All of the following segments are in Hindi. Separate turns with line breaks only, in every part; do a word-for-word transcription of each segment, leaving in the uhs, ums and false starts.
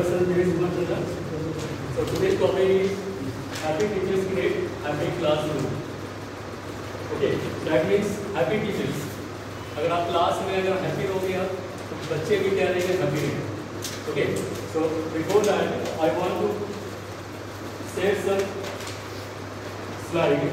myself Devesh Kumar Chandra. So today's topic is happy teachers create happy classroom. Okay, that means happy teachers. अगर आप क्लास में अगर हैप्पी रहोगे आप तो बच्चे भी क्या रहेंगे, हैप्पी रहेंगे. Okay, so before that I want to share some slide.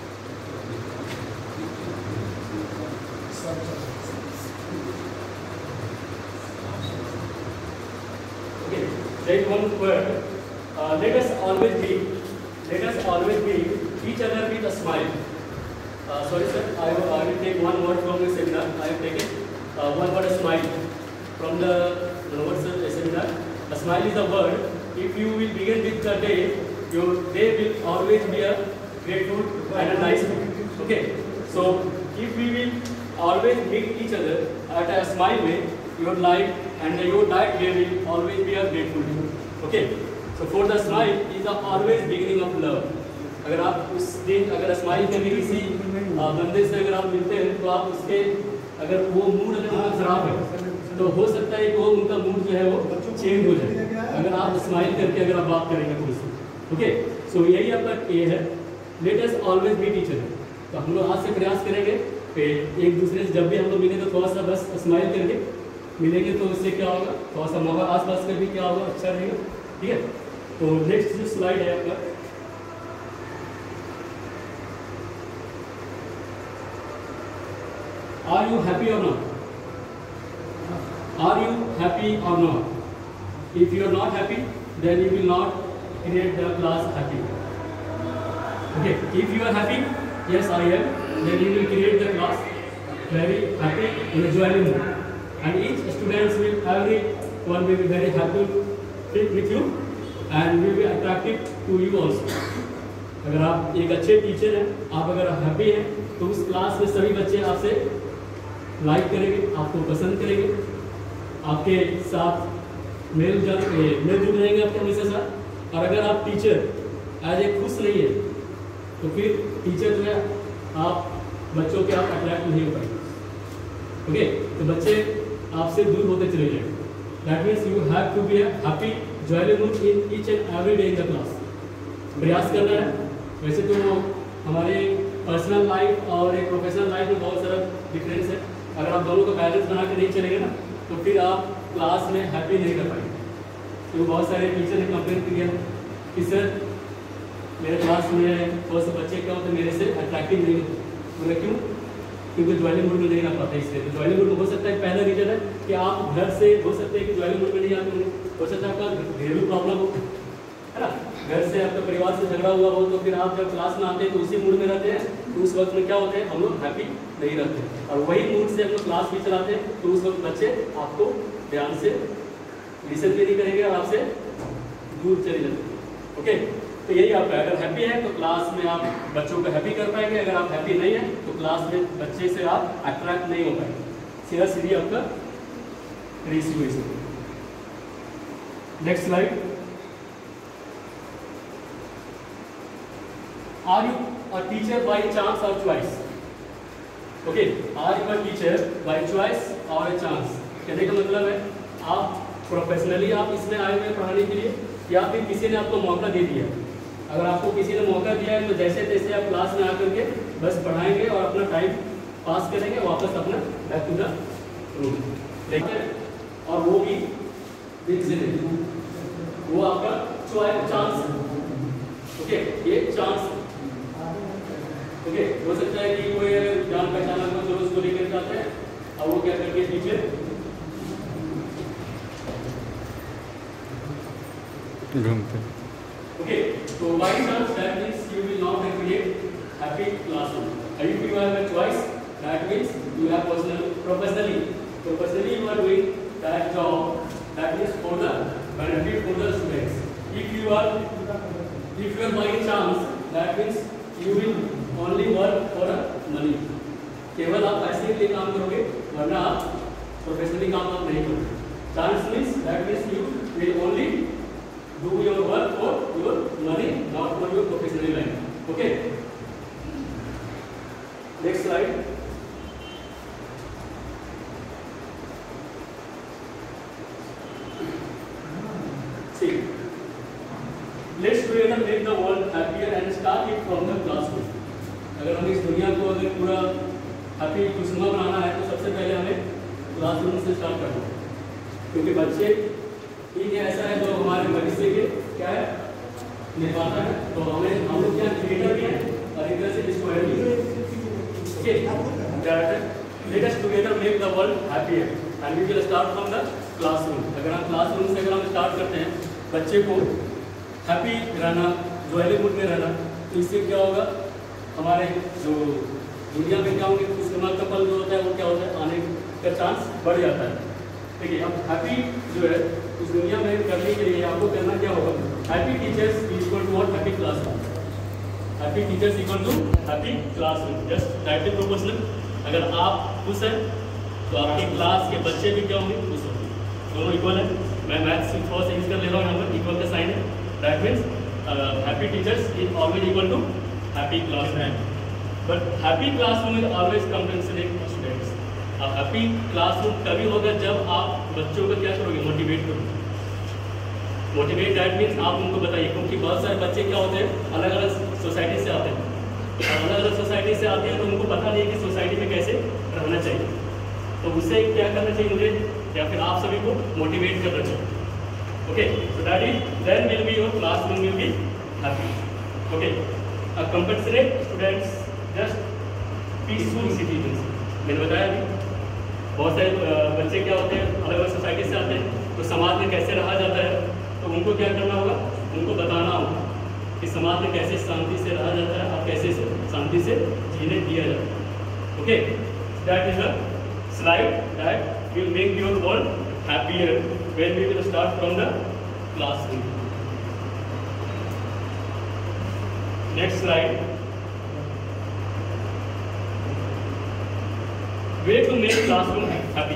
Okay, there is one word. Uh, let us always be, let us always be each other with a smile. Uh, sorry sir, I will, I will take one word from the seminar. I have taken uh, one word, smile, from the notes of the seminar. A smile is a word. If you will begin with the day, your day will always be a grateful and a nice mood. Okay, so if we will always meet each other at a smile way, your life and your diet day will always be a grateful day. Okay, so for the smile is the always beginning of love. अगर आप उस दिन अगर स्माइल करके किसी बंदे से अगर आप मिलते हैं तो आप उसके अगर वो मूड अगर उनका खराब है तो हो सकता है कि वो उनका मूड जो है वो चेंज हो जाए अगर आप स्माइल करके अगर आप बात करेंगे तो उससे. ओके, सो यही आपका ये है, let us always be teacher. तो हम लोग आज से प्रयास करेंगे कि एक दूसरे से जब भी हम लोग मिलेंगे तो थोड़ा सा बस स्माइल करके मिलेंगे तो उससे क्या होगा, थोड़ा सा माहौल आसपास का भी क्या होगा, अच्छा रहेगा. ठीक है, तो नेक्स्ट जो स्लाइड है आपका, are you happy or not? Are you happy or not? If you are not happy, then you will not create the class happy. Okay, if you are happy, yes I am, then you will create the class very happy in a joyful mood. And each students will, everyone will be very happy with you and will be attractive to you also. अगर आप एक अच्छे टीचर हैं, आप अगर हैप्पी हैं तो उस क्लास में सभी बच्चे आपसे लाइक करेंगे, आपको पसंद करेंगे, आपके साथ मेल जुल मेल जुल रहेंगे आपके हमेशा साथ. और अगर आप टीचर एज ए खुश नहीं है तो फिर टीचर जो है आप बच्चों के आप अट्रैक्ट नहीं हो पाएंगे. ओके, तो बच्चे आपसे दूर होते चले जाएंगे. That means you have to be happy joyful mood in each and every day in the class. प्रयास करना है. वैसे तो हमारे पर्सनल लाइफ और एक प्रोफेशनल लाइफ में बहुत सारा डिफरेंस है. अगर आप दोनों को बैलेंस बना के नहीं चलेंगे ना तो फिर आप क्लास में हैप्पी नहीं कर पाएंगे. तो बहुत सारे टीचर ने कंप्लेन किया कि सर मेरे क्लास में बहुत से बच्चे क्या होते मेरे से अट्रैक्टिव नहीं होते. बोले क्यों? क्योंकि ज्वाइलिंग मूड में नहीं रह पाते. इसलिए तो ज्वाइलिंग मूड में हो सकता है पहला रीजन है कि आप घर से हो सकते हैं कि ज्वाइलिंग मूड में नहीं आते होंगे. हो सकता है आपका घरेलू प्रॉब्लम हो, है ना, घर से आपका परिवार से झगड़ा हुआ हो तो फिर आप जब क्लास में आते हैं तो उसी मूड में रहते हैं. तो उस वक्त में क्या होते हैं, हम लोग हैप्पी नहीं रहते. और वही मूड से हम लोग क्लास भी चलाते हैं तो उस वक्त बच्चे आपको ध्यान से लिसन भी नहीं करेंगे और आपसे दूर चले जाते हैं. ओके, तो यही आपका, अगर हैप्पी है तो क्लास में आप बच्चों को हैप्पी कर पाएंगे. अगर आप हैप्पी नहीं है तो क्लास में बच्चे से आप अट्रैक्ट नहीं हो पाएंगे. सीधा सीधी आपका रेशियो है. Next slide. Are you a teacher by chance or choice? Okay, are you a teacher by choice or a chance? कहने का मतलब है आप प्रोफेशनली आप इसमें आए हुए पढ़ाने के लिए या फिर किसी ने आपको मौका दे दिया. अगर आपको किसी ने मौका दिया है तो जैसे तैसे आप क्लास में आकर के बस पढ़ाएंगे और अपना टाइम पास करेंगे, वापस अपना बैक टू द रूम. लेकिन और वो भी वो आपका चॉइस चांस. ओके, ये चांस. ओके okay, हो सकता है कि कोई जान पहचान को जो उसको लेकर जाते हैं और वो क्या करके टीचर
घूमते.
ओके, तो by chance that means you will not create happy classroom. If you have a choice that means you have personal professionally professionally you are doing that job that means for the benefit for the students. If you are if you are by chance that means you will only work for money. केवल आप पैसे के लिए काम करोगे वरना आप प्रोफेशनली काम आप नहीं करोगे. Chance means that means you will only do your work for your money, not for your professional life. Okay, next slide. Let's together make the world happier and start it from the classroom. अगर हम इस दुनिया को अगर पूरा हैप्पी खुशनुमा बनाना है तो सबसे पहले हमें क्लासरूम से स्टार्ट करना है, क्योंकि बच्चे ही ऐसा है जो हमारे भविष्य के क्या है निर्माता है। तो हमें हम लोग क्या क्रिएटर भी हैं और एक तरह से डिस्ट्रॉयर भी हैं। Okay, let us together make the world happier and we will start from the classroom. अगर हम क्लासरूम से अगर हम स्टार्ट करते हैं बच्चे को हैप्पी रहना, जॉयली मूड में रहना, तो इससे क्या होगा, हमारे जो दुनिया में क्या होंगे खुशनुमा का पल जो होता है वो क्या होता है आने का चांस बढ़ जाता है। देखिए अब हैप्पी जो है इस दुनिया में करने के लिए आपको करना क्या होगा, happy teachers equal to what, happy classroom. Happy teachers equal to happy classroom, just directly proportional. अगर आप खुश हैं तो आपकी क्लास के बच्चे भी क्या होंगे, खुश होंगे, दोनों इक्वल है। मैं मैथ्स थोड़ा सा यूज कर ले रहा हूँ यहाँ पर, इक्वल का साइन है, that means happy teachers is always equal to happy classroom. But happy classroom is always compensate students. अब हैप्पी क्लासरूम तभी होगा जब आप बच्चों को क्या करोगे, मोटिवेट करोगे। मोटिवेट दैट मीन्स आप उनको बताइए, क्योंकि बहुत सारे बच्चे क्या होते हैं अलग अलग सोसाइटी से आते हैं, अलग अलग सोसाइटी से आते हैं तो उनको पता नहीं है कि सोसाइटी में कैसे रहना चाहिए। तो उससे क्या करना चाहिए मुझे, या फिर आप सभी को मोटिवेट करना चाहिए। Okay, so that is then will be your classroom will be happy. Okay, a compensate students just peaceful citizens. मैंने बताया अभी बहुत सारे बच्चे क्या होते हैं अलग अलग सोसाइटी से आते हैं, तो समाज में कैसे रहा जाता है, तो उनको क्या करना होगा, उनको बताना होगा कि समाज में कैसे शांति से रहा जाता है और कैसे शांति से जीने दिया जाता है। Okay, that is a slide that will make your world happier when we will start from the classroom. Next slide, way to make classroom happy,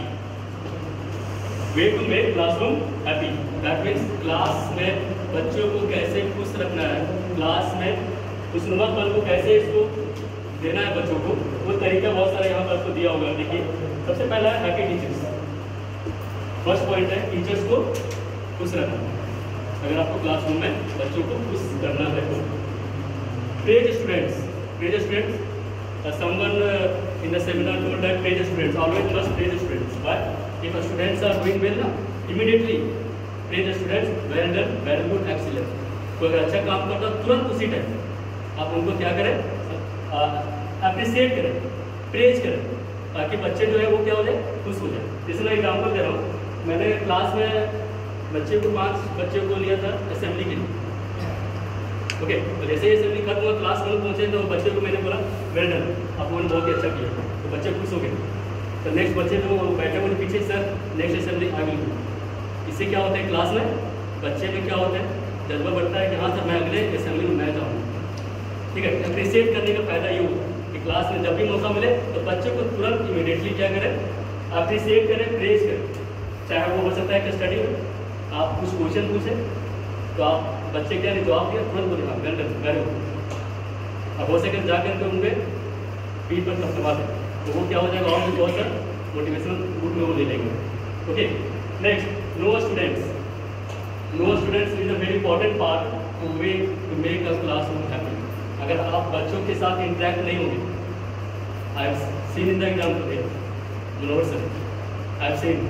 way to make classroom happy, that means class में बच्चों को कैसे खुश रखना है, क्लास में खुशनुमा पल को कैसे इसको देना है बच्चों को, वो तरीका बहुत सारा यहाँ पर आपको दिया होगा। देखिए सबसे पहला है हैप्पी टीचर्स। फर्स्ट पॉइंट है टीचर्स को खुश रखना। अगर आपको क्लासरूम में बच्चों को खुश करना है तो praise students, praise students Uh, someone uh, in the seminar told that praise students, always must praise students. Why? If the students are doing well now, immediately praise students, well done, very good, excellent. कोई अगर अच्छा काम करता है तुरंत उसी टाइम आप उनको क्या करें, अप्रिशिएट करें, प्रेज करें, ताकि बच्चे जो है वो क्या हो जाए, खुश हो जाए। जैसे मैं एग्जाम्पल दे रहा हूँ, मैंने क्लास में बच्चे को पाँच बच्चे को लिया था असेंबली के लिए। ओके, तो जैसे ही असेंबली खत्म हुआ क्लास में पहुंचे तो बच्चे को मैंने बोला वेल डन, आपने बहुत ही अच्छा किया, तो बच्चे खुश हो गए। तो नेक्स्ट बच्चे जो बैठे हुए पीछे, sir next assembly I will do. इससे क्या होता है क्लास में बच्चे में क्या होता है, जज्बा बढ़ता है कि हाँ सर मैं अगले असेंबली में मैं जाऊँगा। ठीक है, अप्रिशिएट करने का फायदा ये होगा कि क्लास में जब भी मौका मिले तो बच्चे को तुरंत इमीडिएटली क्या करें, अप्रिशिएट करें, प्रेज करें। चाहे वो हो सकता है कि स्टडी में आप कुछ क्वेश्चन पूछें तो आप बच्चे क्या नहीं जवाब दिया तुरंत बोले हाँ वेल डन, वेरी गुड। अब हो सके जाकर के उनके पीठ पर थपथपा दें तो वो क्या हो जाएगा, और भी बहुत सारा मोटिवेशनल रूप में वो ले लेंगे। Okay, next know students. Know students is a very important part to way to make a classroom happy. अगर आप बच्चों के साथ इंटरेक्ट नहीं होंगे, I have seen in the example here, Manohar sir, I have seen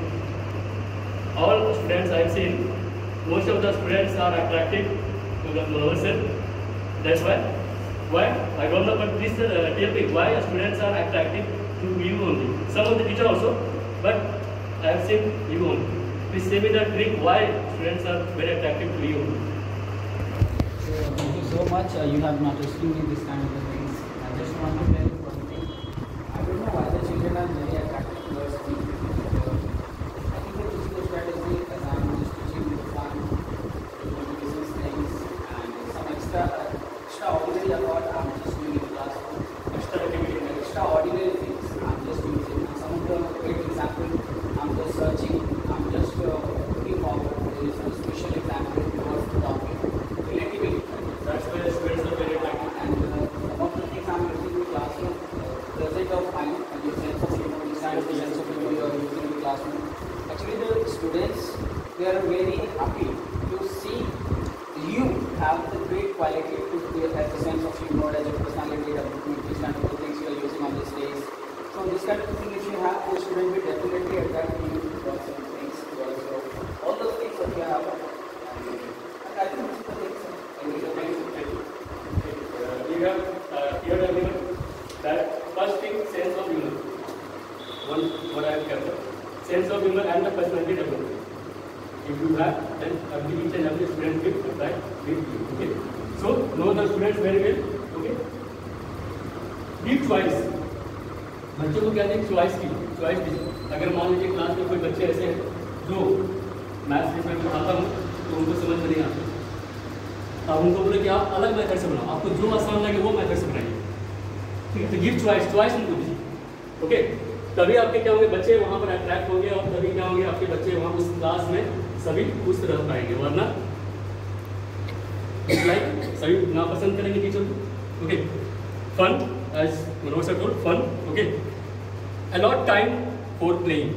all students, I have seen most of the students are attracted to the Manohar sir. That's why. Why? I don't know, but please uh, tell me why students are attracted to you only. Some of the teacher also, but I have seen you only. Please say me the trick why students are very attracted to you.
So, thank you so much. Uh, you have not explained me this kind of things. I just want to tell you one thing. I don't know why the children are very attracted to us. I think the teaching strategy, as I am just teaching with fun, business things, and some extra, uh, extraordinary effort I'm just doing in the classroom. Extra activity, extraordinary things I'm just using. Some of the great example, I'm just searching, I'm just uh, looking forward. There is a special example towards the topic, relativity.
That's why students are very attracted.
And uh, some of the things I'm using in the classroom, uh, result of mine, and your sense of humor, this kind of sense of humor you are using in the classroom. Actually, the students, they are very happy to see you have the great quality to create as a sense of humor, as a personality development, these kind of things you are using on these days. So this kind of thing if you have, the student will definitely attract you to watch some things. So all those things that you have, and I think this is the things.
Thank you. Thank you. Thank you. Uh, you have uh, here everyone that first thing, sense of humor. One what I have covered, sense of humor and the personality development. If you have, then every each and every student will apply with you. Okay. So know the students very well. Okay. Give choice. बच्चों को क्या दें? चॉइस की चॉइस दीजिए। अगर मान लीजिए क्लास में कोई बच्चे ऐसे हैं जो मैथ्स जिसमें पढ़ाता हूँ तो उनको समझ में नहीं आता, अब उनको बोले कि आप अलग मेथड से बनाओ, आपको जो आसान लगे वो मेथड से बनाइए। ठीक है, तो गिव चॉइस, चॉइस उनको दीजिए। ओके, तभी आपके क्या होंगे, बच्चे वहाँ पर अट्रैक्ट होंगे और तभी क्या होंगे, आपके बच्चे वहाँ उस क्लास में सभी खुश रह पाएंगे, वरना लाइक सभी नापसंद करेंगे टीचर को। Okay, fun as Manoj sir told, fun. Okay, allot time for playing.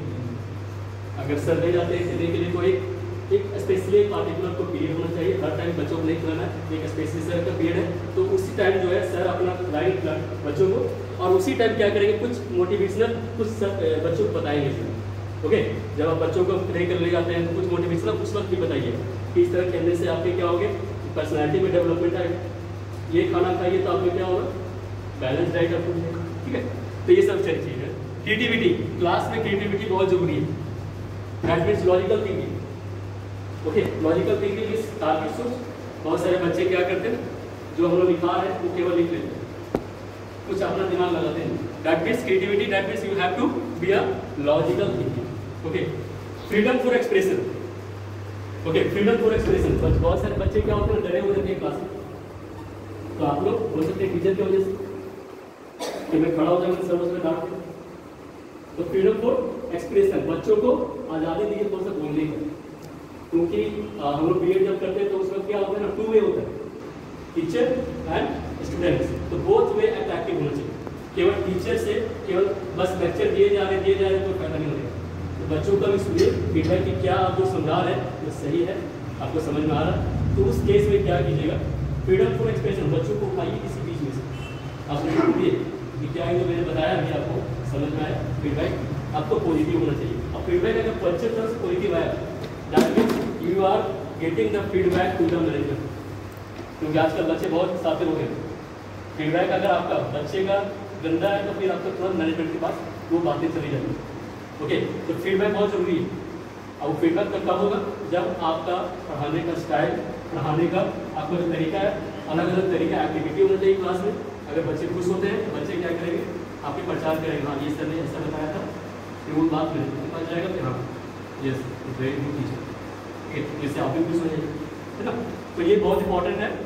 अगर सर ले जाते हैं खेलने के लिए तो एक एक स्पेशली एक पार्टिकुलर को पीरियड होना चाहिए, हर टाइम बच्चों को नहीं खिलाना है, एक स्पेशली सर का पीरियड है तो उसी टाइम जो है सर अपना खिलाएंगे बच्चों को, और उसी टाइम क्या करेंगे, कुछ मोटिवेशनल कुछ सर बच्चों को बताएंगे सर। ओके, जब आप बच्चों को प्ले कर ले जाते हैं तो कुछ मोटिवेशनल उस वक्त भी बताइए कि इस तरह खेलने से आपके क्या होगे, पर्सनैलिटी में डेवलपमेंट आएगा, ये खाना खाइए तो आपको क्या होगा, बैलेंस डाइट आपको मिलेगा। ठीक है, तो ये सब सारी चीज़ है। क्रिएटिविटी, क्लास में क्रिएटिविटी बहुत जरूरी है। That means logical thinking. Okay, logical thinking is target सोच। बहुत सारे बच्चे क्या करते हैं, जो हम लोग लिखा है वो केवल लिख लेते हैं, कुछ अपना दिमाग लगाते हैं। That means creativity, that means you have to be a logical thinking. Okay, freedom for expression. Okay, freedom for expression. बहुत सारे बच्चे क्या होते हैं, डरे हुए रहते हैं क्लास में, तो आप लोग बोल सकते हैं टीचर की वजह से कि मैं खड़ा हो जाऊंगा सर उसमें डांट के। तो फ्रीडम फॉर एक्सप्रेशन, बच्चों को आज़ादी दीजिए थोड़ा सा बोलने की, क्योंकि हम लोग बी एड जब करते हैं तो उस वक्त क्या होता है ना, टू वे होता है, टीचर एंड स्टूडेंट्स। तो बोथ वे अट्रैक्टिव होना चाहिए। केवल टीचर से केवल बस लेक्चर दिए जा रहे दिए जा रहे कोई फायदा नहीं होगा। तो बच्चों का भी सुनिए फीडबैक कि क्या आप जो समझा रहे हैं वो सही है, आपको समझ में आ रहा है, तो उस केस में क्या कीजिएगा, फ्रीडम फॉर एक्सप्रेशन, बच्चों को उठाइए किसी बीच में से, आप सुनिए कि क्या है जो मैंने बताया अभी आपको समझ में आया। फीडबैक आपको पॉजिटिव होना चाहिए। अब फीडबैक अगर बच्चे तरफ से पॉजिटिव आया, that means you are getting the feedback to the manager, क्योंकि आजकल बच्चे बहुत साथिर हो गए। फीडबैक अगर आपका बच्चे का गंदा है तो फिर आपको तुरंत मैनेजमेंट के पास वो बातें चली जाएंगी। ओके, तो फीडबैक बहुत जरूरी है। अब फीडबैक तब कब होगा, जब आपका पढ़ाने का स्टाइल, पढ़ाने का आपका जो तरीका है, अलग अलग तरीका एक्टिविटी होना चाहिए क्लास में। अगर बच्चे खुश होते हैं तो बच्चे क्या करेंगे, आपके प्रचार करेंगे, हाँ ये सर ने ऐसा बताया था, फिर वो बात मैनेजमेंट के पास जाएगा, फिर हाँ यस वेरी गुड टीचर, ठीक है, जिससे आप भी खुश हो जाएंगे, है ना। तो ये बहुत इंपॉर्टेंट है।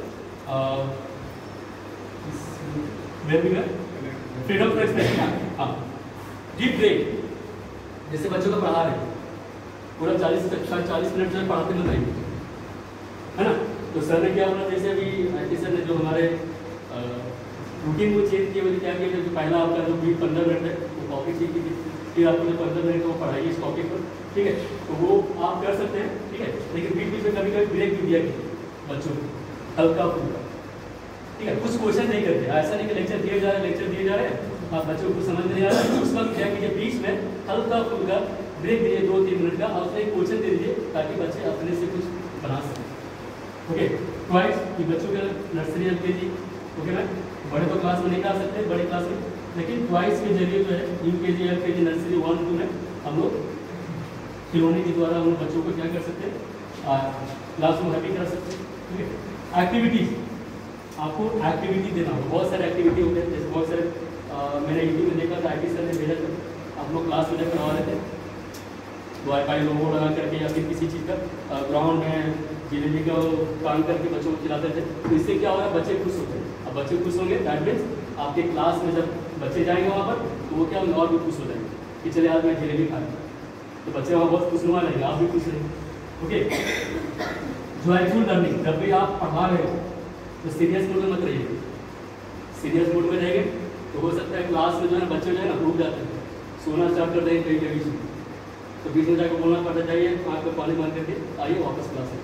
Freedom for expression. हाँ, डीप ब्रेक, जैसे बच्चों को पढ़ा रहे पूरा चालीस चालीस मिनट जो पढ़ाते हैं बताइए, है ना। तो सर ने क्या बोला, जैसे अभी आई टी सर ने जो हमारे रूटीन वो चेंज किया, क्या किया जो पहला आपका जो बीस पंद्रह मिनट है वो कॉपी चेक की थी, फिर आपको जो पंद्रह मिनट वो पढ़ाइए इस टॉपिक पर, ठीक है। तो वो आप कर सकते हैं, ठीक है, लेकिन बीच बीच में कभी कभी ब्रेक भी दिया गया बच्चों को, हल्का फुल्का, ठीक है। कुछ क्वेश्चन नहीं करते, ऐसा नहीं कि लेक्चर दिए जा रहे हैं लेक्चर दिए जा रहे हैं आप बच्चों को समझ नहीं आ रहा है, उस वक्त क्या कीजिए, बीच में हल्का फुल्का ब्रेक दीजिए दो तीन मिनट का, और उसमें एक क्वेश्चन दे दीजिए ताकि बच्चे अपने से कुछ बना सकें। ओके, ट्वाइस कि बच्चों के नर्सरी एल के जी, ओके मैम, बड़े तो क्लास में नहीं कर सकते बड़ी क्लास में, लेकिन ट्वाइस के जरिए जो है यू के जी एल के जी नर्सरी वन टू में हम लोग खिलौने के द्वारा उन बच्चों को क्या कर सकते हैं, क्लास में हैप्पी कर सकते हैं। ठीक है, एक्टिविटीज़, आपको एक्टिविटी देना होगा, बहुत सारे एक्टिविटी होते हैं, जैसे बहुत सारे मैंने यूट्यूब में देखा था, आई टी सर ने भेजा था, आप लोग क्लास में जब करवा रहे थे वाईफाई लोगो लगा करके या फिर किसी चीज़ का ग्राउंड में जिलेबी का काम करके बच्चों को खिलाते थे, तो इससे क्या होगा, बच्चे खुश होते हैं। अब बच्चे खुश होंगे दैट मीन्स आपके क्लास में जब बच्चे जाएंगे वहाँ पर तो वो क्या होंगे, और भी खुश हो जाएंगे कि चले आज मैं जिलेबी खा, तो बच्चे वहाँ बहुत खुशनुमा रहेंगे, आप भी खुश रहेंगे। ओके, जॉयफुल लर्निंग, जब भी आप पढ़ा रहे हो तो सीरियस मूड में मत रहिए, सीरियस मूड में रहेंगे तो हो सकता है क्लास में जो है बच्चे जो है ना डूब जाते हैं, सोना स्टार्ट कर देंगे कहीं कहीं, तो बीच में जाकर बोलना पड़ता, जाइए आँख में पानी बंद करके आइए वापस क्लास में,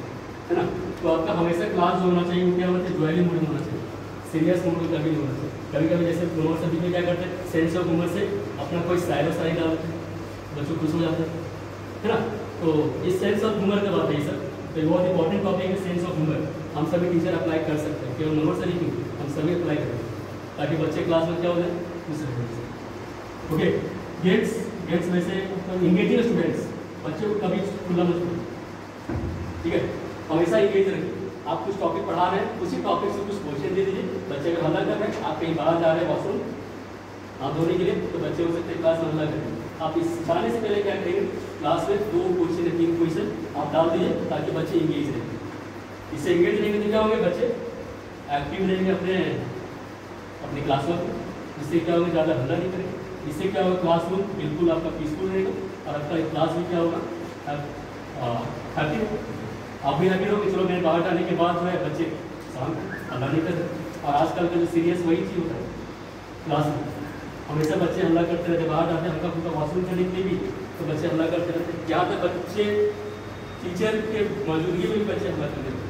है ना। तो आपका हमेशा क्लास जो होना चाहिए वो क्या होना चाहिए, ज्वाइलिंग मूड में होना चाहिए, सीरियस मूड में कभी नहीं होना चाहिए। कभी कभी जैसे नॉर्मल सब्जेक्ट में क्या करते हैं, सेंस ऑफ ह्यूमर से अपना कोई शायरो शायरी डाल देते हैं, बच्चों खुश हो जाते हैं, है ना। तो इस सेंस ऑफ ह्यूमर का बात है सर, तो बहुत इंपॉर्टेंट टॉपिक है सेंस ऑफ ह्यूमर। हम सभी टीचर अप्लाई कर सकते हैं, केवल नॉर्मल से नहीं, हम सभी अप्लाई करें ताकि बच्चे क्लास में क्या हो जाए, खुश रहें। ओके, गेट्स गेट्स में से इंगेजिंग स्टूडेंट्स, बच्चे को कभी खुला मत करो, ठीक है, हमेशा इंगेज रखिए। आप कुछ टॉपिक पढ़ा रहे हैं, उसी टॉपिक से कुछ क्वेश्चन दे दीजिए, बच्चे अगर हल्ला कर रहे हैं, आप कहीं बाहर जा रहे हैं वॉशरूम आप धोने के लिए, तो बच्चे हो सकते हैं क्लास में हल्ला करें। आप इस जाने से पहले क्या करेंगे, क्लास में दो क्वेश्चन या तीन क्वेश्चन आप डाल दीजिए ताकि बच्चे इंगेज रहें। इससे इंगेज रहेंगे तो क्या होंगे, बच्चे एक्टिव रहेंगे अपने अपनी क्लास में, जिससे क्या होगा, ज़्यादा हल्ला नहीं करेंगे। इससे क्या होगा, क्लासरूम बिल्कुल आपका पीसफुल रहेगा और आपका क्लास भी क्या होगा, हैप्पी होगा, आप भी हैप्पी रहोगे। चलो मेरे बाहर आने के बाद जो है बच्चे शांत हल्ला नहीं कर रहे। और आजकल का जो सीरियस वही चीज़ होता है क्लास में, हमेशा बच्चे हल्ला करते रहते, बाहर जाते हैं हल्का फुल्का वॉशरूम करने के लिए भी तो बच्चे हल्ला करते रहते हैं। यहाँ तक बच्चे टीचर के मौजूदगी में भी बच्चे हल्ला करते रहते हैं।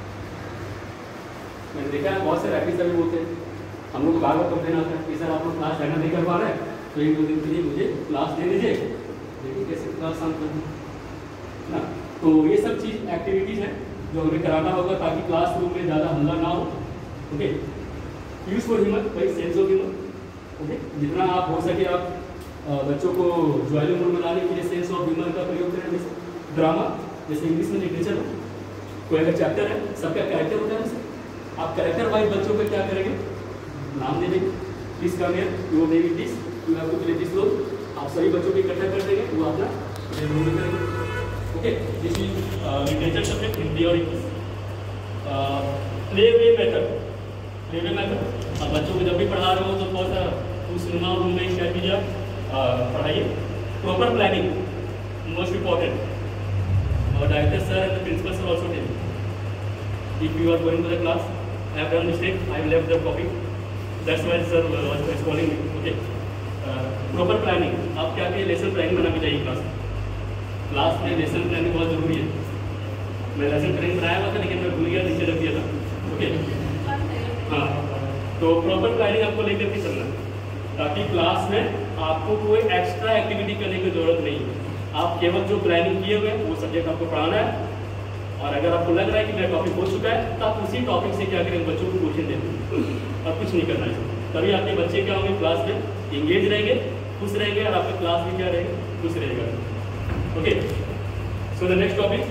मैंने देखा है बहुत से रैपिस अभी बोलते हैं, हम लोग बार बार कंप्लेन आता है कि सर आप लोग क्लास रहना नहीं कर पा रहे हैं, तो एक दो दिन के लिए मुझे क्लास दे दीजिए, देखिए कैसे क्लास शांत कर ना। तो ये सब चीज़ एक्टिविटीज़ हैं जो हमें कराना होगा ताकि क्लासरूम में ज़्यादा हल्ला ना हो। ओके, यूज फॉर ह्यूमर, भाई सेंस ऑफ ह्यूमर। ओके, जितना आप हो सके आप बच्चों को ज्वाइलिंग मूड में लाने के लिए सेंस ऑफ ह्यूमर का प्रयोग करें। जैसे ड्रामा, जैसे इंग्लिश में लिटरेचर हो, कोई अगर चैप्टर है, सबका कैरेक्टर होता है ना, आप कैरेक्टर वाइज बच्चों को क्या करेंगे, नाम दे देंगे, this come here, you name is this, you have to play this role. आप सभी बच्चों को इकट्ठा कर देंगे, वो अपना रोल करेंगे। Okay, this is literature subject, Hindi और English. Play way method, play way method आप बच्चों को जब भी पढ़ा रहे हो तो थोड़ा सा उस रूम में क्या कीजिए, पढ़ाइए। प्रॉपर प्लानिंग मोस्ट इम्पॉर्टेंट, और director sir and the principal sir also tell if you are going to the class, I have done mistake, I have left the copy, that's why sir was calling me. Okay, proper planning, आप क्या क्या लेसन प्लानिंग बना के जाइए क्लास में। क्लास में लेसन प्लानिंग बहुत जरूरी है। मैं लेसन प्लानिंग बनाया हुआ था लेकिन मैं भूल गया, नीचे रख दिया था। ओके, हाँ, तो प्रॉपर प्लानिंग आपको लेकर के चलना ताकि क्लास में आपको कोई एक्स्ट्रा एक्टिविटी करने की जरूरत नहीं है। आप केवल जो प्लानिंग किए हुए हैं वो सब्जेक्ट आपको पढ़ाना है, और अगर आपको लग रहा है कि मेरा टॉपिक हो चुका है तो आप उसी टॉपिक से क्या करेंगे, बच्चों को क्वेश्चन देंगे और कुछ नहीं करना है। तभी आपके बच्चे क्या होंगे, क्लास में इंगेज रहेंगे, खुश रहेंगे, और आपका क्लास भी क्या रहेगा, खुश रहेगा। Okay, so the next topic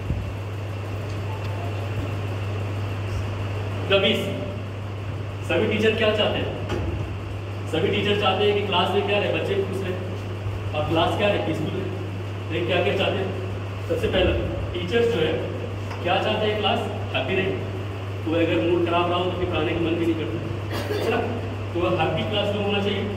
the बीस। सभी टीचर क्या चाहते हैं, सभी टीचर चाहते हैं कि क्लास में क्या रहे, बच्चे खुश रहे और क्लास क्या रहे, पीसफुल रहे। लेकिन क्या क्या चाहते हैं, सबसे पहले टीचर्स जो है क्या चाहते हैं, क्लास हैप्पी रहे। तो अगर मूड खराब रहा हो तो फिर पढ़ाने का मन भी नहीं करता, है ना। तो हैप्पी क्लास में होना चाहिए,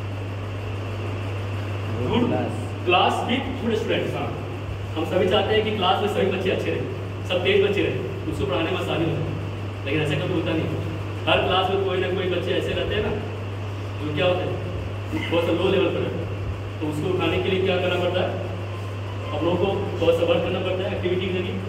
good class with good students. हाँ, हम सभी चाहते हैं कि क्लास में सभी बच्चे अच्छे रहें, सब तेज बच्चे रहें, उसको पढ़ाने में आसानी होती है। लेकिन ऐसा कभी होता नहीं, हर क्लास में कोई ना कोई बच्चे ऐसे रहते हैं ना जो क्या होते हैं, बहुत सा लो लेवल पर रहते हैं। तो उसको उठाने के लिए क्या करना पड़ता है, हम लोगों को बहुत सा वर्क करना पड़ता है, एक्टिविटी के जरिए।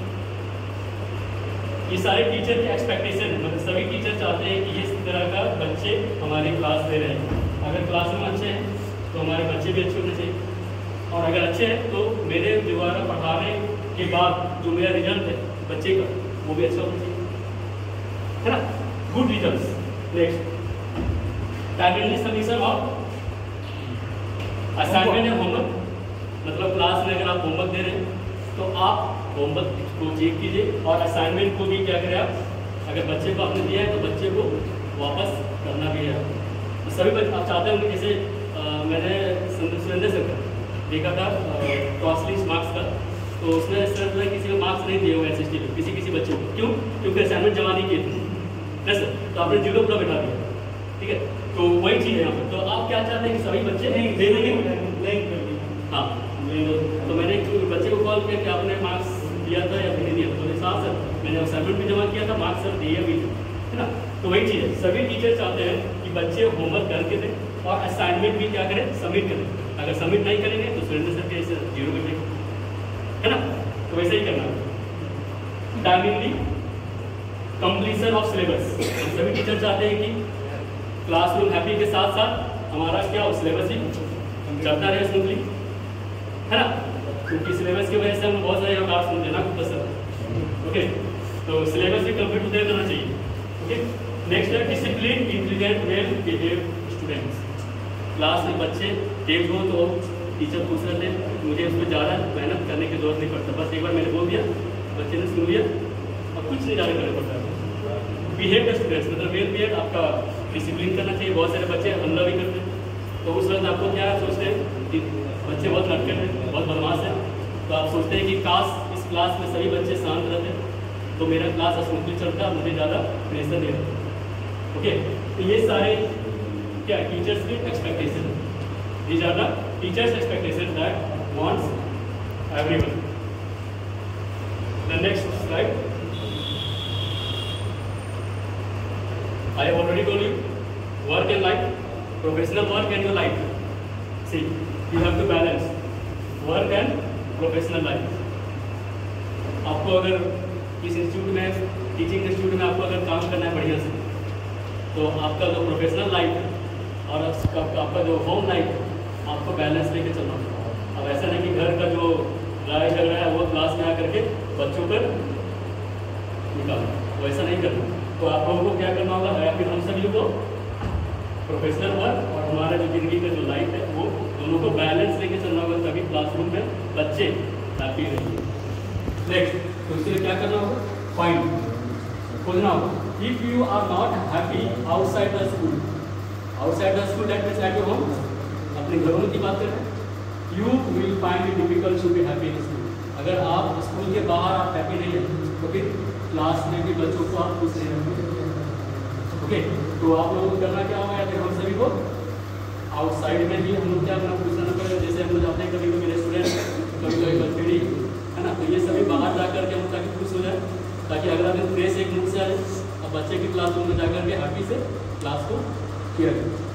ये सारे टीचर के एक्सपेक्टेशन, मतलब सभी टीचर चाहते हैं कि इस तरह का बच्चे हमारे क्लास में रहें। अगर क्लास में अच्छे हैं तो हमारे बच्चे भी अच्छे होने चाहिए, और अगर अच्छे हैं तो मेरे द्वारा पढ़ाने के बाद जो मेरा रिजल्ट है बच्चे का वो भी अच्छा होना चाहिए, है ना। Good result. Next, timely submission of assignment and homework. मतलब क्लास में अगर आप होमवर्क दे रहे हैं तो आप होमवर्क को चेक कीजिए, और असाइनमेंट को भी क्या करें आप, अगर बच्चे को आपने दिया है तो बच्चे को वापस करना भी है। तो सभी बच्चे आप चाहते होंगे, जैसे आ, मैंने सुरेंद्र सर का देखा था क्रॉसलिस्ट मार्क्स का, तो उसमें सर जो है किसी को मार्क्स नहीं दिए हुए एस एस टी में, किसी किसी बच्चे को। क्यों? क्योंकि असाइनमेंट जमा नहीं किए थे, है सर, तो आपने जीरो पूरा बैठा दिया, ठीक है। तो वही चीज़ है यहाँ पर। तो आप क्या चाहते हैं कि सभी बच्चे नहीं दे देंगे। हाँ, तो मैंने बच्चे को कॉल किया कि आपने मार्क्स दिया था या नहीं दिया, तो साथ सर मैंने असाइनमेंट भी जमा किया था, मार्क्स सर दिए भी, है ना। तो वही चीज़ है, सभी टीचर चाहते हैं कि बच्चे होमवर्क करके दें और असाइनमेंट भी क्या करें, सबमिट करें। अगर सबमिट नहीं करेंगे तो सुरेंद्र सर के जीरो बैठेगा, है ना। तो वैसे ही करना है। Timingly completion of syllabus. सभी टीचर चाहते हैं कि क्लासरूम हैप्पी के साथ साथ हमारा क्या हो सिलेबस ही चलता रहे स्मूथली, है ना, क्योंकि सिलेबस की वजह से हम बहुत सारे डाउट सुनते हैं ना कुछ पसंद। ओके, तो सिलेबस भी कंप्लीट होते करना चाहिए। ओके, नेक्स्ट है discipline intelligent well behave students. Class में बच्चे तेज हो तो टीचर पूछ रहे थे, मुझे इसमें ज़्यादा मेहनत करने की जरूरत नहीं पड़ता, बस एक बार मैंने बोल दिया, बच्चे ने सुन लिया और कुछ नहीं ज़्यादा करना पड़ता है। बिहेव स्टूडेंट्स मतलब वेल बिहेव, आपका डिसिप्लिन करना चाहिए। बहुत सारे बच्चे हमला भी करते हैं, तो उस वक्त आपको क्या सोचते हैं कि बच्चे बहुत लड़के हैं, बहुत बदमाश हैं, तो आप सोचते हैं कि काश इस क्लास में सभी बच्चे शांत रहते तो मेरा क्लास स्मूथली चलता, मुझे ज़्यादा प्रेशर नहीं रहता। ओके, तो ये सारे क्या टीचर्स की expectation, these are the teachers expectation that wants everyone. The next slide, I have already told you, work and life, professional work and your life. See, you have to balance work and professional life. आपको अगर इस इंस्टीट्यूट में, टीचिंग इंस्टीट्यूट में आपको अगर काम करना है बढ़िया से, तो आपका जो प्रोफेशनल लाइफ है और आपका जो होम लाइफ है, आपको बैलेंस लेके चलना होगा। अब ऐसा नहीं कि घर का जो लड़ाई झगड़ा है वो क्लास में आकर के बच्चों पर निकालना, वो ऐसा नहीं करना। तो आप लोगों को क्या करना होगा, या फिर हम सभी को प्रोफेशनल वर्क और हमारा जो जिंदगी का जो लाइफ है वो दोनों को बैलेंस लेके चलना होगा, तभी क्लासरूम में बच्चे हैप्पी रहेंगे। नेक्स्ट, तो इसलिए क्या करना होगा, फाइंड, खोजना होगा। If you are not happy outside the school, outside the school that means at your home, अपने घरों की बात कर रहे हैं, you will find it difficult to be happy in school. अगर आप स्कूल के बाहर आप हैप्पी नहीं है तो फिर क्लास में भी बच्चों को आप खुश नहीं रखेंगे। ओके, तो आप लोगों को करना क्या होगा, या फिर हम सभी को आउटसाइड में भी हम लोग क्या अपना खुश रहना पड़ेगा। जैसे हम लोग जाते हैं कभी कभी रेस्टोरेंट, कभी कभी बर्थडे, है ना, तो ये सभी बाहर जा करके हम ताकि खुश हो जाए, ताकि अगला दिन फ्रेश एक मूड से आ जाए, अब बच्चे की क्लासरूम में जाकर के हैप्पी से क्लास को किया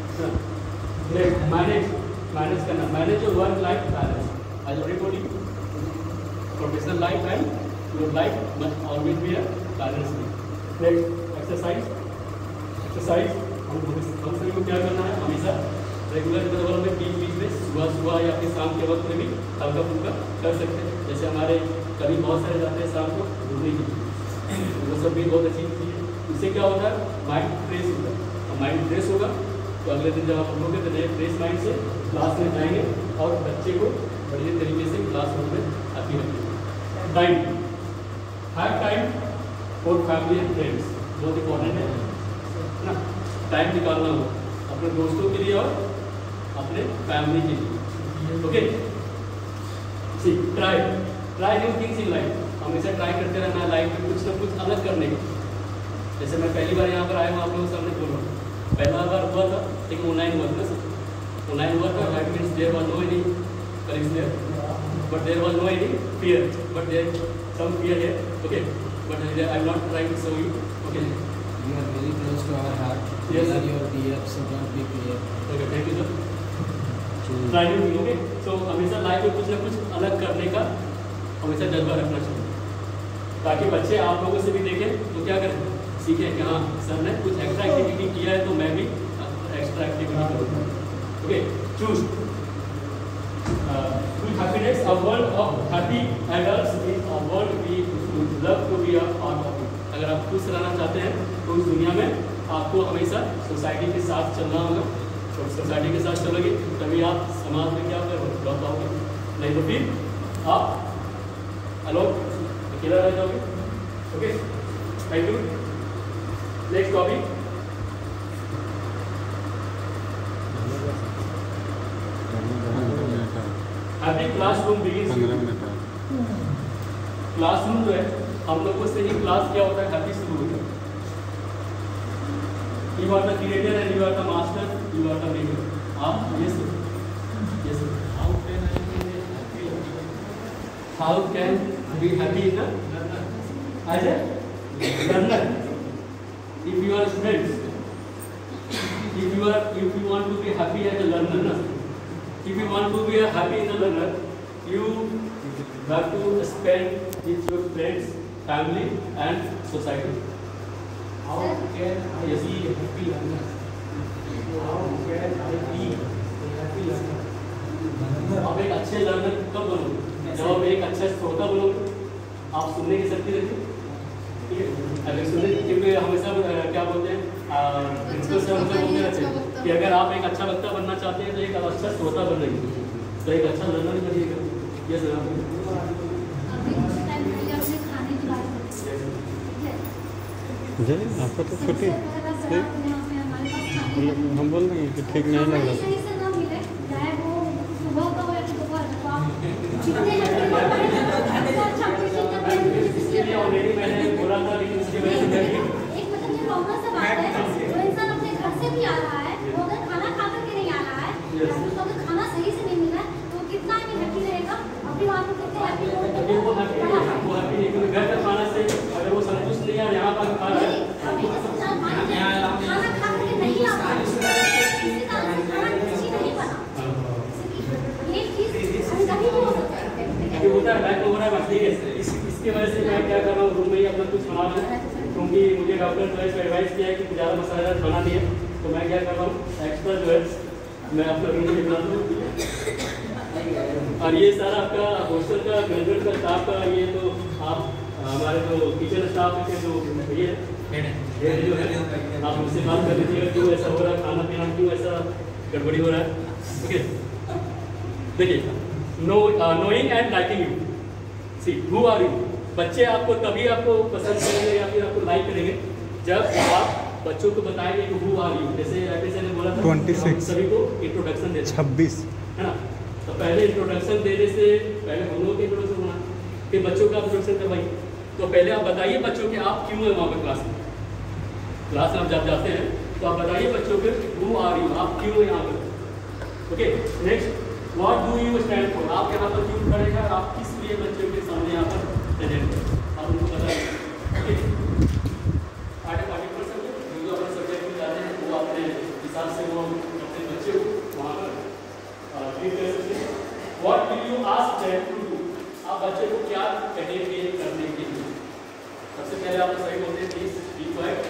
जाए। मैनेज, मैनेज करना, manage your work life balance. I already told you, professional life and your life must always be a balance. Next, exercise, exercise हम हम सभी को क्या करना है, हमेशा रेगुलर इंटरवल में बीच बीच में सुबह सुबह या फिर शाम के वक्त में भी हल्का फुल्का कर सकते हैं। जैसे हमारे कभी बहुत सारे जाते हैं शाम को घूमने के लिए, वो सब भी बहुत अच्छी चीज़ है। इससे क्या होता है, माइंड फ्रेश होता है, और माइंड फ्रेश होगा तो अगले दिन जब आप लोगे तो नए फ्रेश माइंड से क्लास में जाएंगे और बच्चे को बढ़िया तरीके से क्लासरूम में हैप्पी रखेंगे। Time, have time for family and friends, बहुत इंपॉर्टेंट है ना, टाइम निकालना हो अपने दोस्तों के लिए और अपने फैमिली के लिए। Okay, see try try new things in life, हमेशा ट्राई करते रहना है लाइफ में कुछ ना कुछ अलग करने का। जैसे मैं पहली बार यहाँ पर आया हूँ, आप लोगों के सामने बोल रहा हूँ, पहला बार हुआ था लेकिन ऑनलाइन हुआ था, ऑनलाइन हुआ था, that means there was no any colleagues there, but there was no any fear, but there some fear here. Okay, but I am not trying to show you. Okay,
You are very close to our heart.
Yes,
We
sir.
are your dear, so don't be clear.
Okay, thank you sir. Try new thing, okay, so हमेशा लाइफ में कुछ ना कुछ अलग करने का हमेशा जज्बा रखना चाहिए, ताकि बच्चे आप लोगों से भी देखें तो क्या करें, सीखें कि हाँ सर ने कुछ एक्स्ट्रा एक्टिविटी किया है तो मैं भी एक्स्ट्रा एक्टिविटी करूँगा। Okay, choose happiness, a world of happy adults is a world we love to be a part of it. अगर आप खुश रहना चाहते हैं तो उस दुनिया में आपको हमेशा सोसाइटी के साथ चलना होगा, और सोसाइटी के साथ चलोगे तभी आप समाज में क्या रह पाओगे, नहीं तो फिर आप अलग अकेला रह जाओगे। Okay, thank you. Next topic, happy classroom begins. Classroom जो है हम लोगों से ही क्लास क्या होता है, हैप्पी शुरू होता है। You are the creator and you are the master, you are the maker. आप yes yes how can I be happy, how can be happy in as a learner, if you are students, if you are if you want to be happy as a learner, na? If you want to be a happy as a learner, you have to spend with your friends family and society.
How can I
Yes.
be a happy learner? How can I be a happy learner?
आप एक अच्छे लर्नर कब बनोगे? जब आप एक अच्छा श्रोता बनोगे, आप सुनने की शक्ति रखिए, ठीक है? अगर सुनने, क्योंकि हमेशा अ, क्या बोलते हैं, प्रिंसिपल से हमेशा बोलते रहते हैं कि अगर आप एक अच्छा वक्ता बनना चाहते हैं तो एक अच्छा श्रोता बन रही तो एक अच्छा लर्नर बनिएगा। ये सर
अभी कुछ टाइम पहले अपने खाने की बात करते हैं, ठीक है?
जी आपका तो छुट्टी
सबसे पहला सवाल यहाँ पे हमारे पास खाने का
मतलब हम बोल देंगे कि ठीक नहीं लग
खाना
रहा।
सही से ना मिले, चाहे वो सुबह का हो या फिर दोपहर का, तो आप जितने जल्दी हो पाए उससे अच्छा कोशिश करते हैं।
इसलिए ऑलरेडी मैंने बोला था, लेकिन इसकी वजह से मैं
एक मतलब ये कॉमन सा बात है, जो इंसान अपने घर से भी आ रहा है, वो अगर खाना खा करके नहीं आ रहा है, या फिर उसको अगर खाना सही से नहीं मिला है, तो वो कितना ही हैप्पी रहेगा, अपने आप को कितने हैप्पी
अभी वो हैप्पी
होगा।
वो हैप्पी नहीं, क्योंकि घर का खाना से अगर वो संतुष्ट नहीं है और यहाँ पर खा रहा है,
अभी जैसे इंसान मान लीजिए खाना खा करके नहीं आ पाए, किसी तरह से खाना रुचि नहीं बना, ये चीज कभी भी हो सकता है।
अभी होता है बैक हो रहा है, ठीक है। इस इसकी वजह से मैं क्या कर रहा हूँ, रूम में ही अपना कुछ बना रहा हूँ, क्योंकि मुझे डॉक्टर जो है एडवाइस किया है कि ज़्यादा मसालेदार खाना नहीं है, तो मैं क्या कर रहा हूँ, एक्स्ट्रा जो है मैं अपना रूम में बना दूँ। और ये सारा आपका हॉस्टल का मैनेजमेंट का स्टाफ का, ये तो आप हमारे जो टीचर स्टाफ के जो ये हेड जो है, आप मुझसे बात कर लीजिएगा क्यों ऐसा हो रहा है, खाना पीना क्यों ऐसा गड़बड़ी हो रहा है। ओके, देखिए, no knowing and liking you, see who are you. बच्चे आपको तभी आपको पसंद करेंगे या फिर आपको लाइक करेंगे जब आप बच्चों को बताएंगे कि हु आर यू। जैसे एपीसी ने बोला था,
छब्बीस
हम सभी को इंट्रोडक्शन देते हैं,
छब्बीस
है ना? तो पहले इंट्रोडक्शन देने से पहले हम लोगों का इंट्रोडक्शन होना, फिर बच्चों का इंट्रोडक्शन करवाइए। तो पहले आप बताइए बच्चों के आप क्यों है वहाँ पर क्लास में, क्लास में आप जब जाते हैं तो आप बताइए बच्चों के हु आर यू, आप क्यों है यहाँ पर। Okay, next, what do you stand for, आप यहाँ पर क्यों खड़े हैं, आप किस लिए बच्चों के सामने यहाँ पर प्रेजेंट है, आप उनको बताइए। ओके, आगे पार्टिकुलर सब्जेक्ट जो अपने सब्जेक्ट में जाते हैं वो अपने हिसाब से वो अपने बच्चे को वहाँ पर ट्रीट कर सकते हैं। What will you ask them to do, आप बच्चे को क्या कहेंगे करने के लिए। सबसे पहले आप सही बोलते हैं, please be quiet,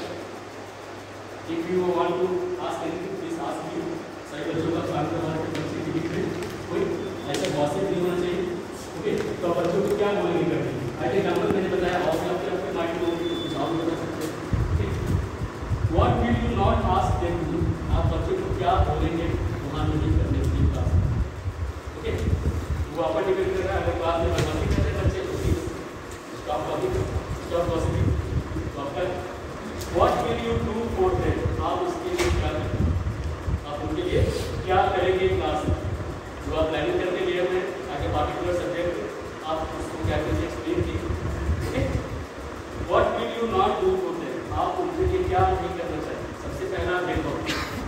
if you want to ask anything please ask you. सही बच्चों का काम करवाने के बच्चे की दिख रही कोई ऐसा गॉसिप नहीं होना चाहिए। ओके, तो बच्चों को क्या बोलेंगे करने, आई एग्जाम्पल मैंने बताया, और भी आपके अपने माइंड में होगी तो कुछ आप बता सकते हैं। What will you not ask them to do, आप बच्चों को क्या बोलेंगे वहाँ नहीं करने के लिए क्लास। ओके, वो आपका डिपेंड कर रहा है, अगर क्लास में बदमाशी करते हैं बच्चे तो ठीक स्टॉप टॉपिक, स्टॉप गॉसिपिंग, तो आपका what will you do for them, आप उसके लिए क्या करेंगे, आप उनके लिए क्या करेंगे क्लास में, जो आप प्लानिंग करके लिए हुए आगे पार्टिकुलर सब्जेक्ट आप उसको क्या करेंगे एक्सप्लेन कीजिए। Okay, what will you not do for them, आप उनके लिए क्या नहीं करना चाहिए। सबसे पहला भेदभाव,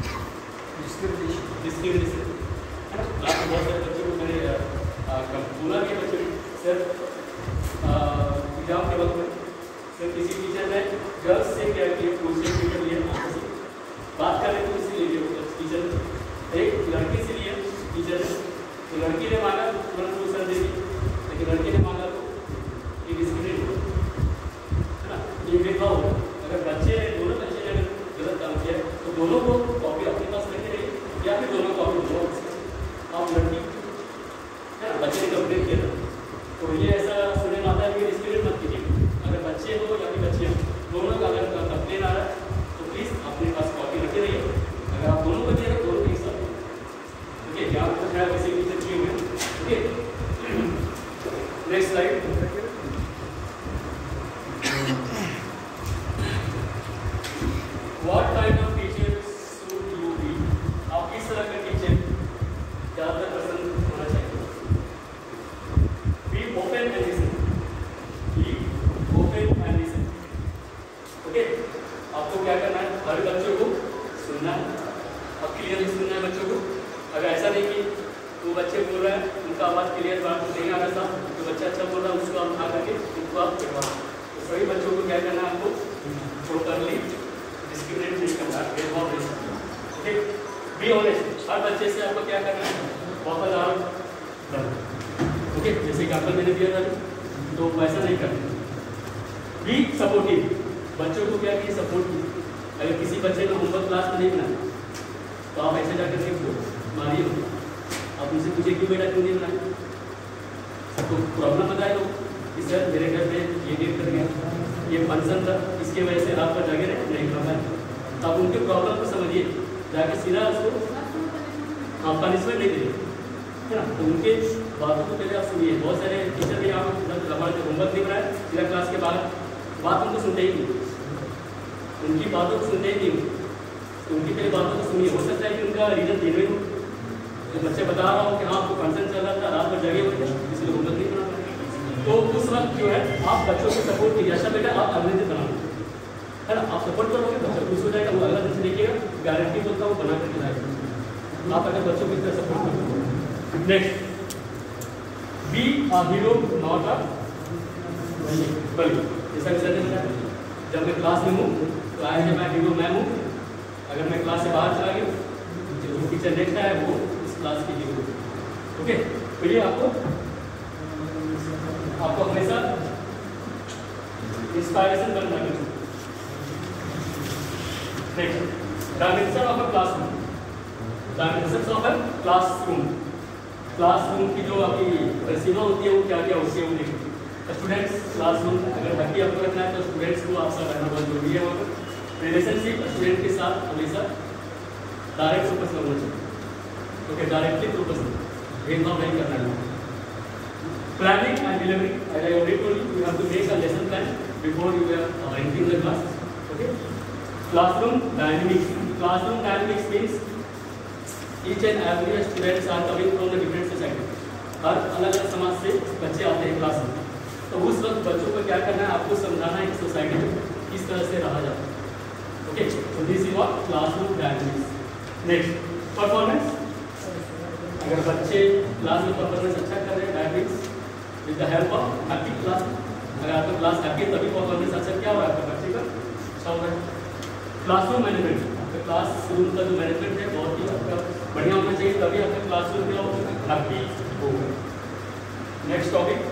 डिस्क्रिमिनेशन, है ना? क्लास में बहुत सारे बच्चों को मैंने बोला कि बच्चों सर एग्जाम के वक्त में सर किसी टीचर ने गर्ल्स से क्या किया, क्वेश्चन पेपर लिया, बात कर रहे थे इसीलिए टीचर ने एक लड़की से लिया टीचर ने, तो लड़की ने मांगा तुरंत वो सर दे दी, लेकिन लड़की ने मांगा तो ये डिस्क्रिमिनेट हो, है ना? ये भेदभाव होगा। अगर बच्चे दोनों बच्चे ने अगर गलत काम किया तो दोनों को कॉपी अपने पास रखे रहिए या फिर दोनों कॉपी दो, आप लड़की है ना बच्चे ने कंप्लेन किया तो ये ऐसा सुनने में आता है कि डिस्क्रिमिनेट मत कीजिए। अगर बच्चे हो या फिर बच्चियाँ दोनों का अगर कंप्लेन आ रहा है तो प्लीज़ अपने पास कॉपी रखे रहिए। अगर आप दोनों बच्चे हैं दोनों के साथ, ओके, क्या आपको है वैसे टीचर किए हुए। Okay, next slide. What kind of teacher should you be, आप किस तरह का टीचर ज़्यादातर पसंद होना चाहिए। Be open and listen, be open and listen. Okay, आपको क्या करना है, हर बच्चों को सुनना है, अब क्लियरली सुनना है बच्चों को। अगर ऐसा नहीं कि वो बच्चे बोल रहे हैं उनका आवाज़ क्लियर बात नहीं आ रहा था, जो बच्चा अच्छा बोल रहा है उसको आप उठा करके उनको आप करवा, तो सभी बच्चों को क्या करना है, आपको प्रॉपरली डिस्क्रिमिनेट नहीं करना है, भेदभाव नहीं करना। ओके, बी ऑनेस्ट, हर बच्चे से आपको क्या करना है, वफादार रहना। ओके, जैसे एग्जाम्पल मैंने दिया था तो वैसा नहीं करना। बी सपोर्टिव, बच्चों को क्या किए सपोर्ट कीजिए। अगर किसी बच्चे को होमवर्क क्लास में नहीं बनाया तो आप ऐसे जाकर के उसको मारिए, आप उनसे पूछिए क्यों बेटा क्यों नहीं बनाए, सबको प्रॉब्लम बताए तो कि सर मेरे घर पे ये डेट कर गया, ये फंक्शन था, इसके वजह से रात पर जागे रहे नहीं कर पाए। आप उनके प्रॉब्लम को समझिए, जाके सीधा उसको हाँ पनिशमेंट नहीं दीजिए, है ना। तो उनके बातों को पहले आप सुनिए। बहुत सारे टीचर भी आप हमारे होमवर्क नहीं बनाए सीधा क्लास के बाद बात उनको सुनते ही नहीं, उनकी बातों को सुनते ही नहीं, तो उनकी पहले बातों को सुनिए। हो सकता है कि उनका रीजन जेन्युइन हो, तो बच्चे बता रहा हो कि हाँ आपको फंक्शन चल रहा था, रात भर जगे हुए थे इसलिए होमवर्क नहीं बना पाए, तो उस वक्त जो है आप बच्चों को सपोर्ट कीजिए। अच्छा बेटा आप अगले दिन बनाओ, है ना, आप सपोर्ट करोगे बच्चा खुश हो जाएगा, वो अगला दिन से देखिएगा, गारंटी बोलता हूँ बना करके लाएगा आप अगर बच्चों की तरह सपोर्ट करोगे। Next be a hero not a बल्कि, जैसा कि सर ने बताया जब मैं क्लास में हूँ तो आए जब मैं हीरो मैं हूँ, अगर मैं क्लास से बाहर चला गया जो टीचर नेक्स्ट है वो इस क्लास की हीरो। ओके, तो ये आपको आपको हमेशा इंस्पायरेशन बनना है। Next dimension of a classroom, dimension of a classroom, classroom की जो आपकी सीमा होती है वो क्या क्या होती है वो देखिए। स्टूडेंट्स क्लासरूम अगर हैप्पी आपको रखना है तो स्टूडेंट्स को आपका रहना बहुत जरूरी है। वहाँ पर रिलेशनशिप स्टूडेंट के साथ हमेशा डायरेक्ट फोकस करना चाहिए। ओके, डायरेक्टली फोकस भेदभाव नहीं करना है। Planning and delivery, as I already told you, you have to make a lesson plan before you are entering the class. Okay, classroom dynamics, classroom dynamics means each and every students are coming from the different society, हर अलग अलग समाज से बच्चे आते हैं क्लास में, तो उस वक्त बच्चों को क्या करना है आपको समझाना है कि सोसाइटी में किस तरह से रहा जाता है। Okay, so this is what classroom dynamics. Next, performance. अगर बच्चे क्लास में परफॉर्मेंस अच्छा कर रहे हैं that means with the help of happy class, अगर आपका क्लास हैप्पी है तभी परफॉर्मेंस अच्छा क्या हो रहा है आपका बच्चे का अच्छा हो रहा है। क्लासरूम मैनेजमेंट, आपका क्लासरूम का जो मैनेजमेंट है बहुत ही आपका बढ़िया होना चाहिए, तभी आपका क्लासरूम क्या होगा हैप्पी होगा। Next topic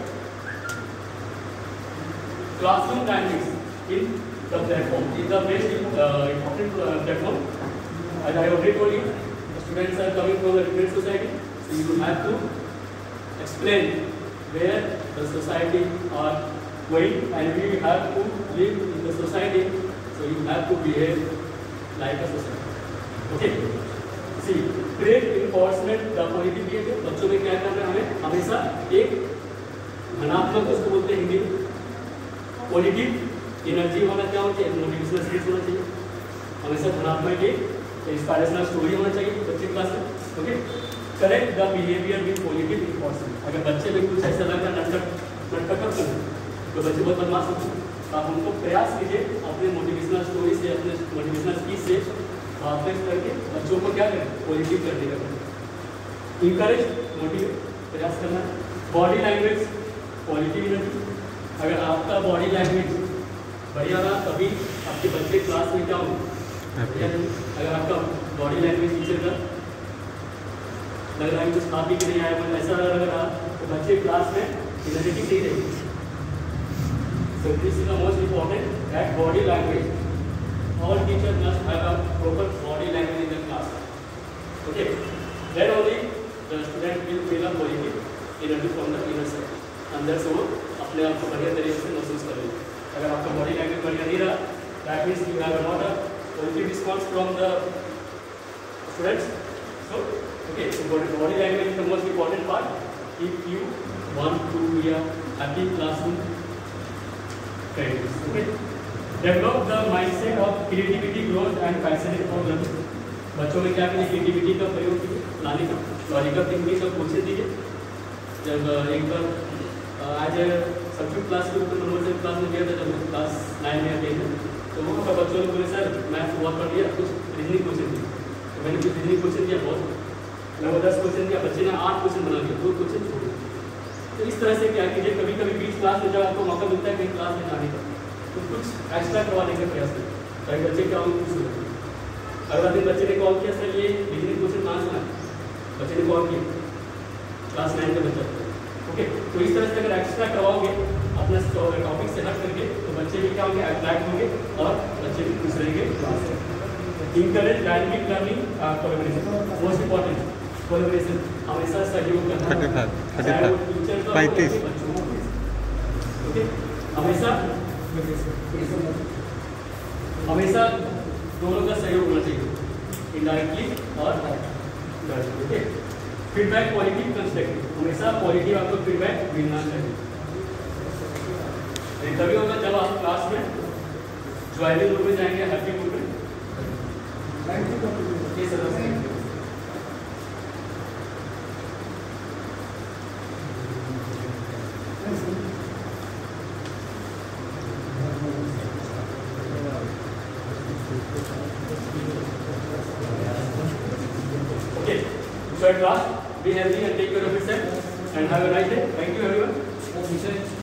classroom dynamics in the platform is the most uh, important uh, platform. As I already told you, the students are coming from a different society, so you have to explain where the society are going, and we have to live in the society, so you have to behave like a society. Okay. See, great enforcement the positive behavior. बच्चों में क्या करना है हमें हमेशा एक धनात्मक उसको बोलते हैं हिंदी में पॉजिटिव एनर्जी होना क्या होना चाहिए, मोटिवेशनल स्पीच होना चाहिए, हमेशा धनात्मक एक इंस्पायरेशनल स्टोरी होना चाहिए बच्चे क्लास में। Okay, correct the behaviour with positive response. अगर बच्चे में कुछ ऐसा लग रहा है नटखट नटखट करते हैं तो बच्चे बहुत बदमाश होते हैं, तो आप उनको प्रयास कीजिए अपने मोटिवेशनल स्टोरी से अपने मोटिवेशनल स्पीच से वापस करके बच्चों को क्या करें पॉजिटिव करने का करें, इंकरेज मोटिवेट प्रयास करना है। बॉडी लैंग्वेज पॉजिटिव एनर्जी, अगर आपका बॉडी लैंग्वेज बढ़िया रहा तभी आपके बच्चे क्लास में क्या होंगे। अगर आपका बॉडी लैंग्वेज टीचर का लग रहा है कुछ खा पी के नहीं आया मतलब ऐसा लग रहा तो बच्चे क्लास में एनर्जेटिक नहीं रहेंगे। So this is the most important that body language, all teacher must have a proper body language in the class. Okay, then only the student will feel a positive energy from the inner side, अंदर से वो अपने आप को बढ़िया तरीके से महसूस करेंगे। अगर आपका बॉडी लैंग्वेज बढ़िया नहीं रहा that means you have not a positive response from the students. So okay, so body language is the most important part if you want to be a happy classroom parents. Okay, develop the mindset of creativity, growth and passion for learning. बच्चों में क्या करें क्रिएटिविटी का प्रयोग कीजिए, लाने का लॉजिकल थिंकिंग का कोशिश दीजिए। जब एक बार आज सब्जेक्ट क्लास के ऊपर नंबर क्लास में गया था जब क्लास नाइन में गए थे तो वहाँ पर बच्चों ने बोले सर मैथ बहुत पढ़ लिया, कुछ रीजनिंग क्वेश्चन दिए, तो मैंने कुछ रीजनिंग क्वेश्चन दिया, बहुत लगभग दस क्वेश्चन दिया, बच्चे ने आठ क्वेश्चन बना दिया, दो क्वेश्चन छोड़ दिए। तो इस तरह से क्या कीजिए कभी कभी बीच क्लास में जब आपको मौका मिलता है कहीं क्लास में जाने का तो कुछ एक्स्ट्रा करवाने का प्रयास करें ताकि बच्चे क्या होंगे खुश हो। अगला दिन बच्चे ने कॉल किया सर ये रीजनिंग क्वेश्चन कहाँ से आए, बच्चे ने कॉल किया, क्लास नाइन का बच्चा। ओके, तो इस तरह से अगर एक्स्ट्रा करवाओगे अपने टॉपिक से हट करके तो बच्चे भी क्या होंगे, अट्रैक्ट होंगे और बच्चे भी खुश रहेंगे क्लास से। Encourage dynamic learning, collaboration, most important collaboration, हमेशा सहयोग करना, चाहे वो टीचर का हो या
पैंतीस।
बच्चों का। ओके, हमेशा हमेशा दोनों का सहयोग होना चाहिए, इनडायरेक्टली और directly. Okay, feedback positive constructive, हमेशा पॉजिटिव आपको फीडबैक मिलना चाहिए। तभी होगा जब आप क्लास में ज्वाइनिंग मूड में जाएंगे, हैप्पी मूड में। ये sir okay, so at last be healthy and take care of yourself and have a nice day. Thank you everyone.